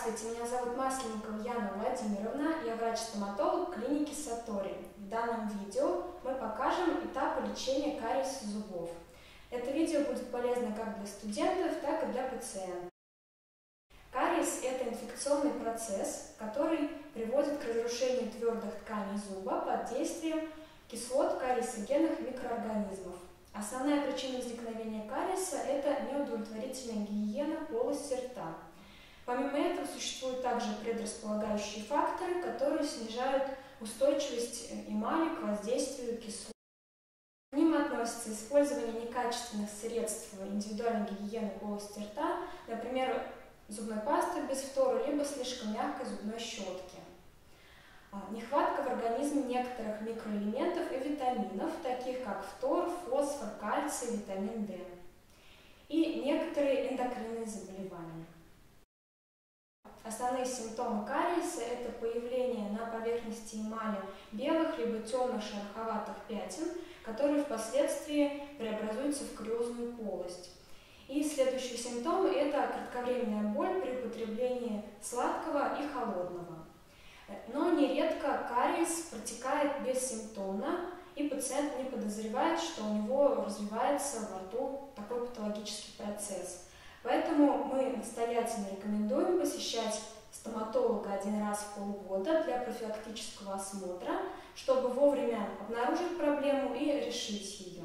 Здравствуйте, меня зовут Масленникова Яна Владимировна, я врач-стоматолог клиники Сатори. В данном видео мы покажем этапы лечения кариеса зубов. Это видео будет полезно как для студентов, так и для пациентов. Кариес – это инфекционный процесс, который приводит к разрушению твердых тканей зуба под действием кислот кариесогенных микроорганизмов. Основная причина возникновения кариеса – это неудовлетворительная гигиена полости рта. Помимо этого существуют также предрасполагающие факторы, которые снижают устойчивость эмали к воздействию кислот. К ним относятся использование некачественных средств индивидуальной гигиены полости рта, например, зубной пасты без фтора, либо слишком мягкой зубной щетки. Нехватка в организме некоторых микроэлементов и витаминов, таких как фтор, фосфор, кальций, витамин D. И некоторые эндокринные заболевания. Основные симптомы кариеса – это появление на поверхности эмали белых либо темных шероховатых пятен, которые впоследствии преобразуются в кариозную полость. И следующие симптомы – это кратковременная боль при употреблении сладкого и холодного. Но нередко кариес протекает бессимптомно, и пациент не подозревает, что у него развивается во рту такой патологический процесс. Поэтому мы настоятельно рекомендуем посещать стоматолога один раз в полгода для профилактического осмотра, чтобы вовремя обнаружить проблему и решить ее.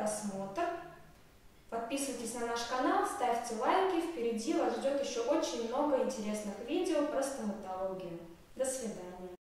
просмотр. Подписывайтесь на наш канал, ставьте лайки. Впереди вас ждет еще очень много интересных видео про стоматологию. До свидания.